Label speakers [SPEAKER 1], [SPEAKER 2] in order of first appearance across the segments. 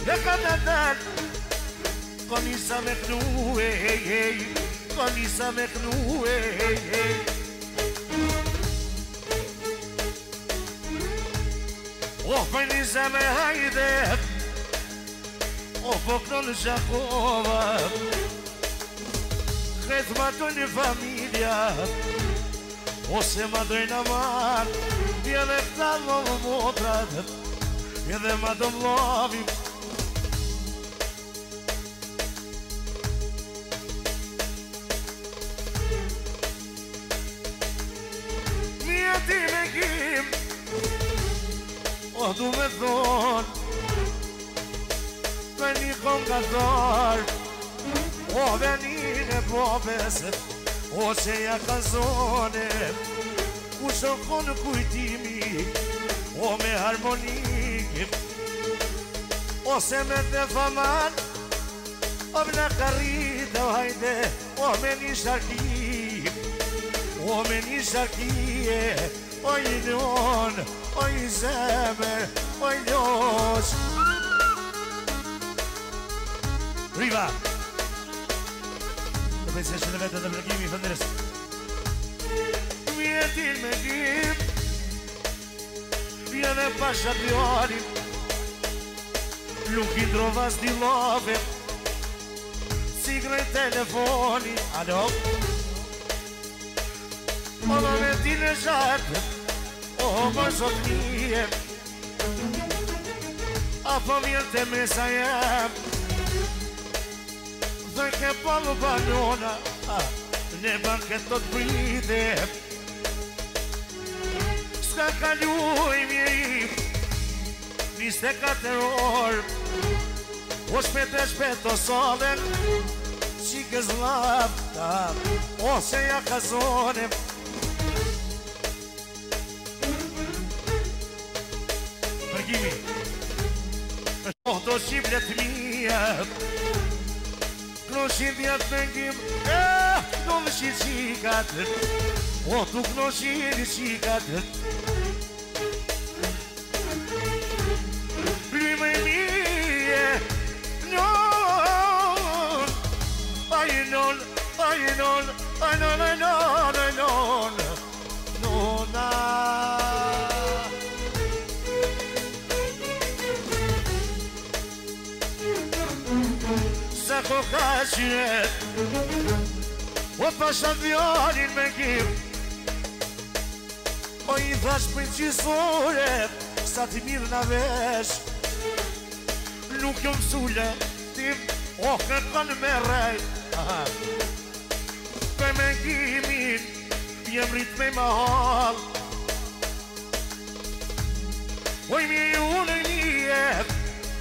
[SPEAKER 1] لقد قميص مخنوق قميص مخنوق وفني زمي هيدا وفوقنا الجاكوبا خدمة لفاميليا وسي مادرينا مان يا لفتالو موتراد يا ذا مادم لوفي ميتي نجيم وهدو مثون بني خون غزار وبني نبوبس وشيا كازوني وشوخون كويتيمي ومي هارمونيكي وسمت فمان ابن قريدة وهيدي ومني شرقي ومني شرقي وينون ويزامر ويلوش Riva! Lo pensi se ne vede da Bragimi Fanderes? Vieti il Megim Viene pasciatori Luchi trovas di love Sigla i telefoni Alo? O momentine žarte O možda nije A povijete me zajem Dhe ke palu banona Ne banketot pride Ska kaluj mjeri 24 orë O shpet o solen Qike zlapta Ose ja kazone Përgjimi Oh do shqiplet mija Knoshin djatë në njim Do në shi qikat O tu knoshin i qikat Lyme mije Non Ajnon Ajnon Ajnon Ajnon Ajnon Nona Zako ka qyret O pasha djalin me kim O i thash për qisore Sa ti mirë na vesh Nuk jo mësule Tim O kërkan me rejt Për me kimin Jem rrit me mahal O i mi unë një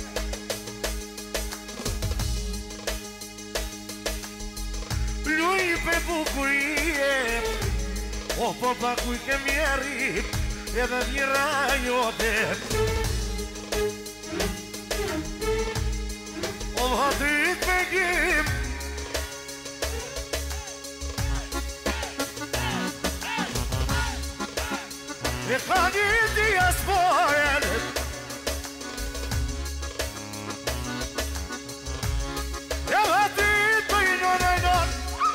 [SPEAKER 1] Lui pe bucurie O po pacuj ke mjeri Edhe mjera jote O vhatit me gjim E ka një diasporen E vhatit për i non e non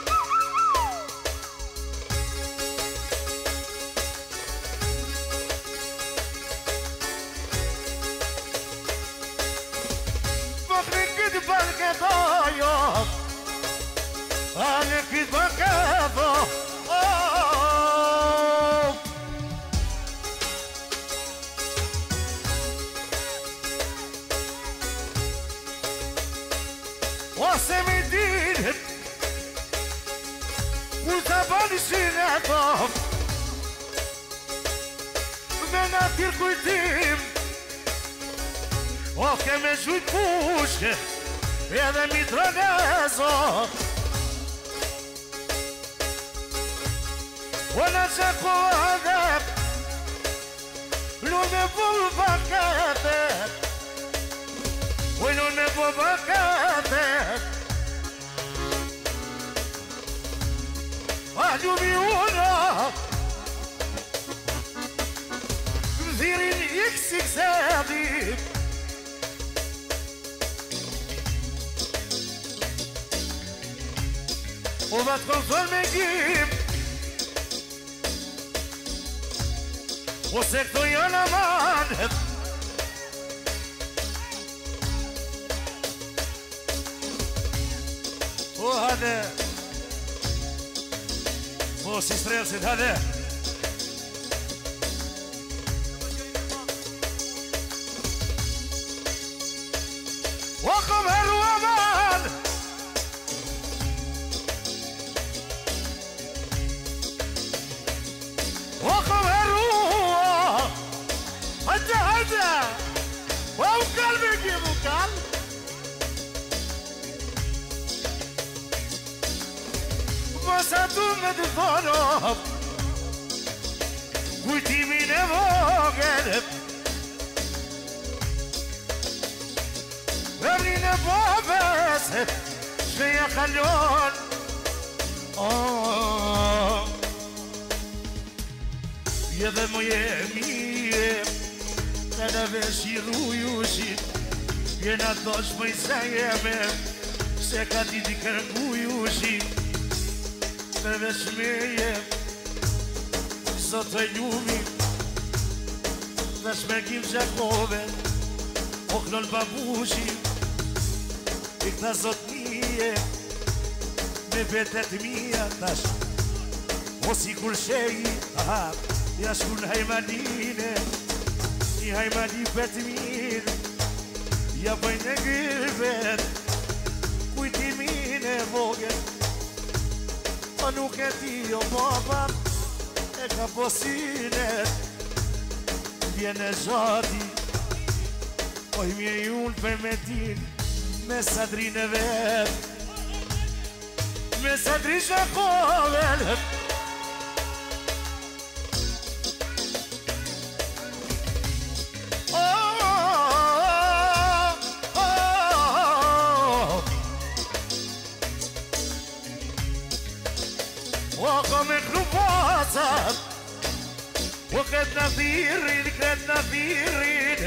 [SPEAKER 1] Balketojo Ale kit balketo Ose mi din Puta bani shineto Me na tir kujtim O ke me zhujt pushke Edhe mi tronezo O në që po adep Lume po bakete O lume po bakete A lumi una Më dhirin XXZ O vetë kom thënë me gjim Ose këto janë amanet O hade O si stresit hade O kom heru aman O kom heru Hajde, hajde O u kal me gjim, u kal Masa tu me të thono Kujtimin e vogel Emrin e babes Shveja kalon Edhe më jemi Në në veshi rrujushit Jena dosh më i se jeme Se ka titi kërgujushit Në vesh me jem Sot të ljumi Vesh me kim Gjakove O knol babushi I këta zot mije Me betet mija tash O si kur sheji Ja shku në hajmanine I hajmani bet mirë Ja bëjnë e gërbet Kujtimin e vogel Pa nuk e ti o baba E ka posinet Vjene zhati Oj mje unë për me tin Me sadrin e vet Me sadrin Gjakovel O kom e krupacat O këtë në thirin, këtë në thirin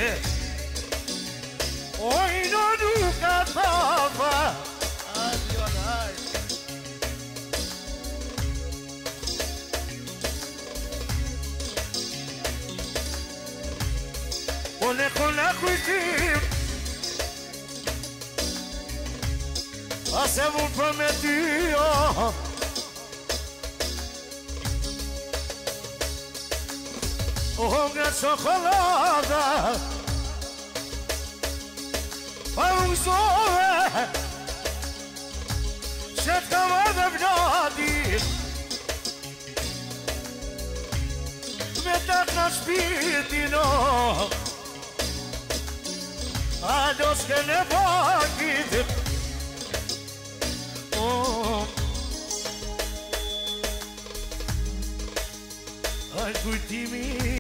[SPEAKER 1] Oj në nuk atava Adjon haj O ne kona kujtim Ase mund për me ty O nga çokolada Pa uzove Që t'ka më dhe vnadi Me tak në shpirtino A do s'ke në bakit Aj kujtimi